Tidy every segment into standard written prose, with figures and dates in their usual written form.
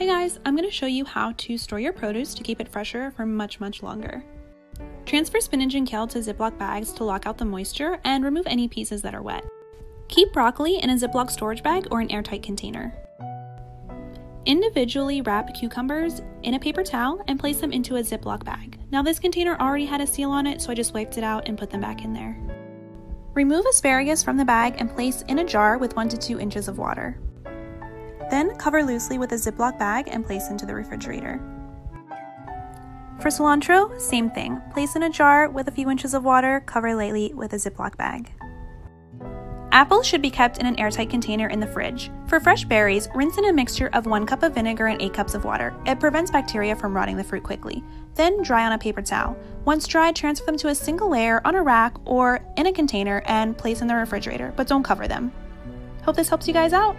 Hey guys, I'm going to show you how to store your produce to keep it fresher for much longer. Transfer spinach and kale to Ziploc bags to lock out the moisture and remove any pieces that are wet. Keep broccoli in a Ziploc storage bag or an airtight container. Individually wrap cucumbers in a paper towel and place them into a Ziploc bag. Now this container already had a seal on it, so I just wiped it out and put them back in there. Remove asparagus from the bag and place in a jar with 1 to 2 inches of water. Then cover loosely with a Ziploc bag and place into the refrigerator. For cilantro, same thing. Place in a jar with a few inches of water, cover lightly with a Ziploc bag. Apples should be kept in an airtight container in the fridge. For fresh berries, rinse in a mixture of 1 cup of vinegar and 8 cups of water. It prevents bacteria from rotting the fruit quickly. Then dry on a paper towel. Once dry, transfer them to a single layer on a rack or in a container and place in the refrigerator, but don't cover them. Hope this helps you guys out.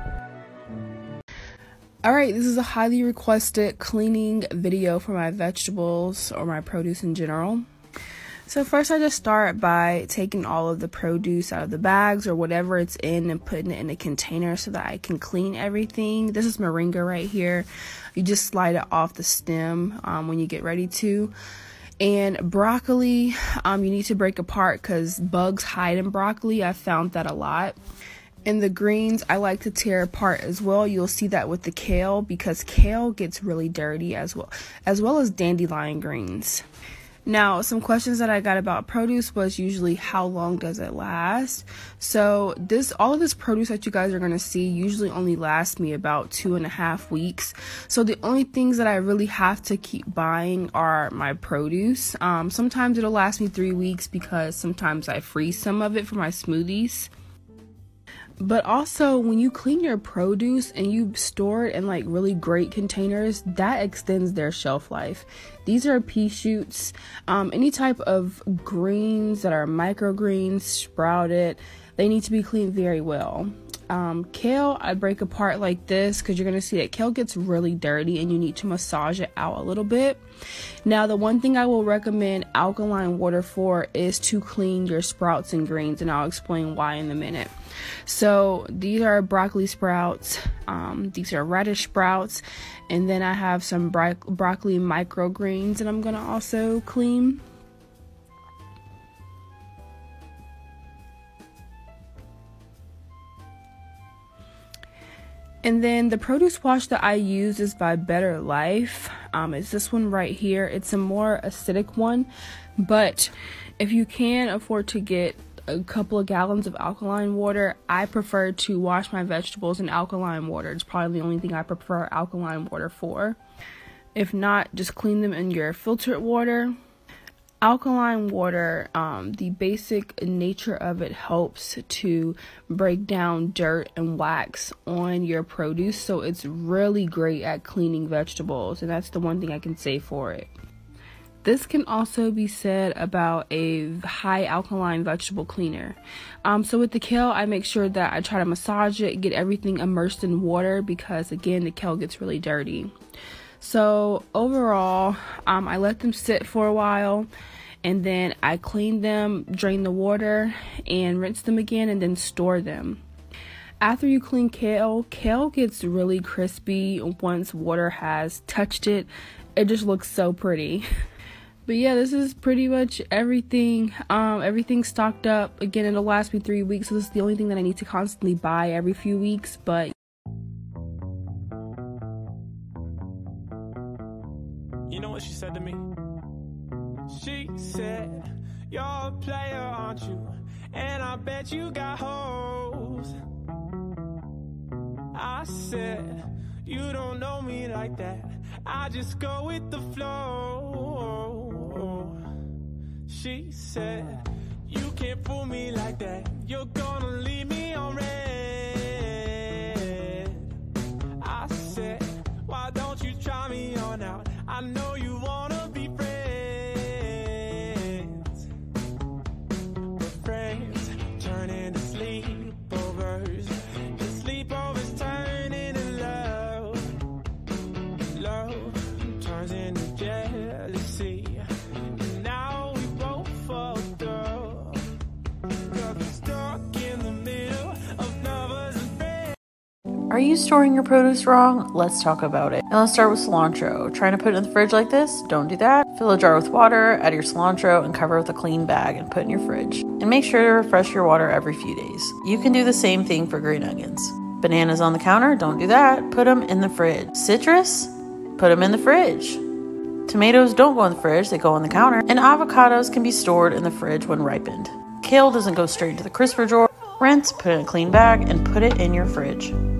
Alright, this is a highly requested cleaning video for my vegetables or my produce in general. So first I just start by taking all of the produce out of the bags or whatever it's in and putting it in a container so that I can clean everything. This is moringa right here. You just slide it off the stem when you get ready to. And broccoli, you need to break apart because bugs hide in broccoli. I found that a lot. And the greens, I like to tear apart as well. You'll see that with the kale because kale gets really dirty as well as dandelion greens. Now, some questions that I got about produce was usually how long does it last? So all of this produce that you guys are going to see usually only lasts me about 2.5 weeks. So the only things that I really have to keep buying are my produce. Sometimes it'll last me 3 weeks because sometimes I freeze some of it for my smoothies. But also, when you clean your produce and you store it in like really great containers, that extends their shelf life. These are pea shoots, any type of greens that are microgreens, sprouted, they need to be cleaned very well. Kale, I break apart like this because you're going to see that kale gets really dirty and you need to massage it out a little bit. Now, the one thing I will recommend alkaline water for is to clean your sprouts and greens, and I'll explain why in a minute. So these are broccoli sprouts, these are radish sprouts, and then I have some broccoli microgreens that I'm going to also clean. And then the produce wash that I use is by Better Life. It's this one right here. It's a more acidic one, but if you can afford to get a couple of gallons of alkaline water, I prefer to wash my vegetables in alkaline water. It's probably the only thing I prefer alkaline water for. If not, just clean them in your filtered water. Alkaline water, the basic nature of it helps to break down dirt and wax on your produce, so it's really great at cleaning vegetables, and that's the one thing I can say for it. This can also be said about a high alkaline vegetable cleaner. So with the kale, I make sure that I try to massage it, get everything immersed in water because again, the kale gets really dirty. So overall, I let them sit for a while and then I clean them, drain the water and rinse them again and then store them. After you clean kale gets really crispy once water has touched it. It just looks so pretty. But yeah, this is pretty much everything. Everything's stocked up. Again, it'll last me 3 weeks, so this is the only thing that I need to constantly buy every few weeks, but you know what she said to me? She said, "You're a player, aren't you? And I bet you got hoes." I said, "You don't know me like that. I just go with the flow." She said, "You can't fool me like that. You're gonna leave me on red." I said, "Why don't you try me on out? I know you wanna be friends." But friends turn into sleepovers. The sleepovers turn into love. Love turns into jealousy. And now we both fucked up. 'Cause we're stuck in the middle of Are you storing your produce wrong? Let's talk about it. And let's start with cilantro. Trying to put it in the fridge like this? Don't do that. Fill a jar with water, add your cilantro, and cover it with a clean bag and put in your fridge. And make sure to refresh your water every few days. You can do the same thing for green onions. Bananas on the counter? Don't do that. Put them in the fridge. Citrus? Put them in the fridge. Tomatoes don't go in the fridge, they go on the counter. And avocados can be stored in the fridge when ripened. Kale doesn't go straight into the crisper drawer. Rinse, put it in a clean bag, and put it in your fridge.